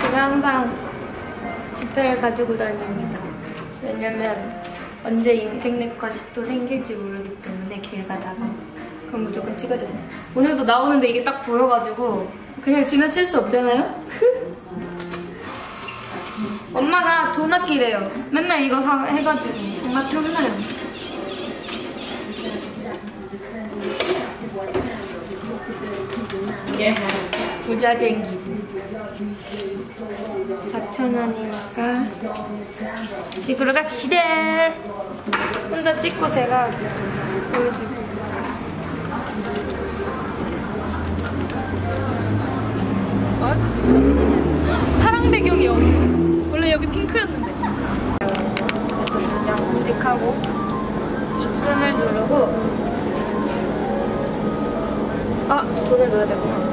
제가 항상 지폐를 가지고 다닙니다. 왜냐면 언제 인생 네컷이 또 생길지 모르기 때문에 길 가다가 그럼 무조건 찍어드려요. 오늘도 나오는데 이게 딱 보여가지고 그냥 지나칠 수 없잖아요? 엄마가 돈 아끼래요. 맨날 이거 해가지고 정말 혼나요. 예. 부자 된 기분. 4,000원이니까 찍으러 갑시다. 혼자 찍고 제가 보여주고. 파랑 배경이 없네. 원래 여기 핑크였는데. 그래서 2장 선택하고 입금을 누르고 돈을 넣어야 되구나.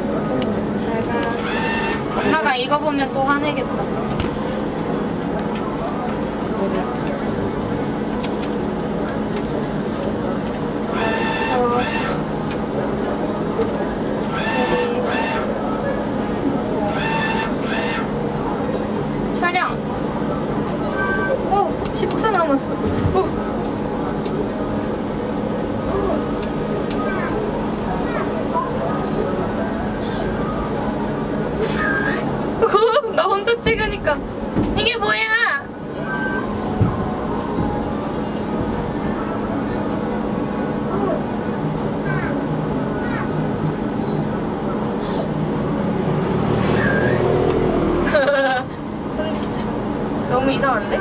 제가 엄마가 이거 보면 또 화내겠다. 촬영. 오, 10초 남았어. 나 혼자 찍으니까 이게 뭐야? 너무 이상한데?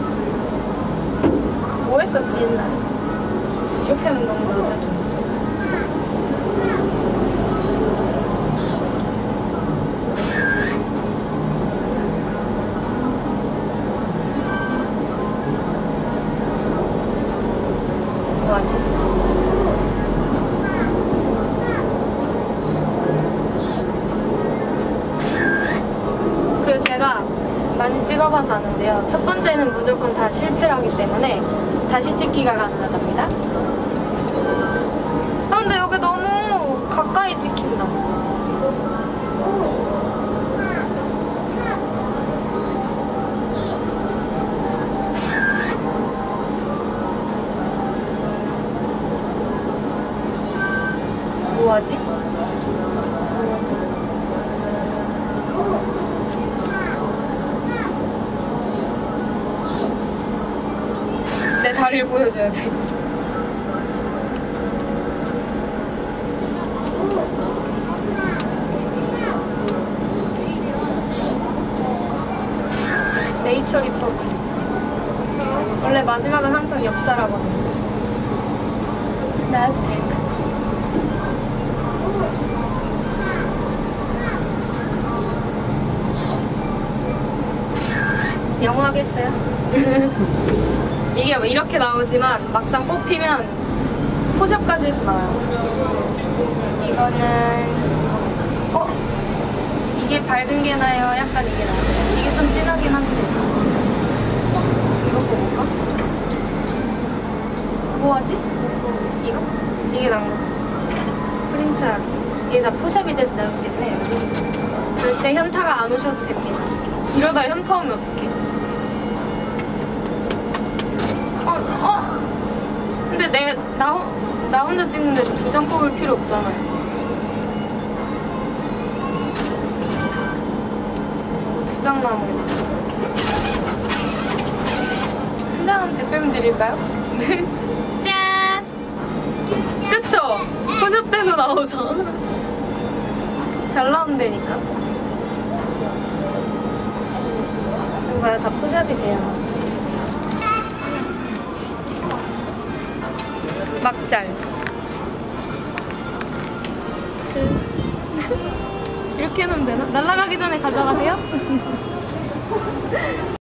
뭐 했었지 옛날에? 이렇게 하면 너무 늦었죠. 그리고 제가 많이 찍어봐서 아는데요. 첫 번째는 무조건 다 실패를 하기 때문에 다시 찍기가 가능하답니다. 근데 여기 너무 가까이 찍힌다. 뭐하지? 내 다리를 보여줘야 돼. 네이처 리퍼블릭. 원래 마지막은 항상 엽사라거든요. 나도 될까? 영어 하겠어요? 이게 뭐 이렇게 나오지만 막상 뽑히면 포샵까지 해서 나와요. 이거는 이게 밝은 게 나요? 약간 이게 나요? 이게 좀 진하긴 한데 이거 뽑을까? 뭐하지? 이거? 이게 나은 거. 프린트하기. 이게 다 포샵이 돼서 나오기 때문에 절대 현타가 안 오셔도 됩니다. 이러다 현타 오면 어떡해? 근데 나 혼자 찍는데 2장 뽑을 필요 없잖아요. 두 장 남은 거. 한 장은 댓글 드릴까요? 짠! 그쵸? 포샵돼서 나오죠? 잘 나온다니까. 정말 다 포샵이 돼요. 막잘. 이렇게 해놓으면 되나? 날아가기 전에 가져가세요?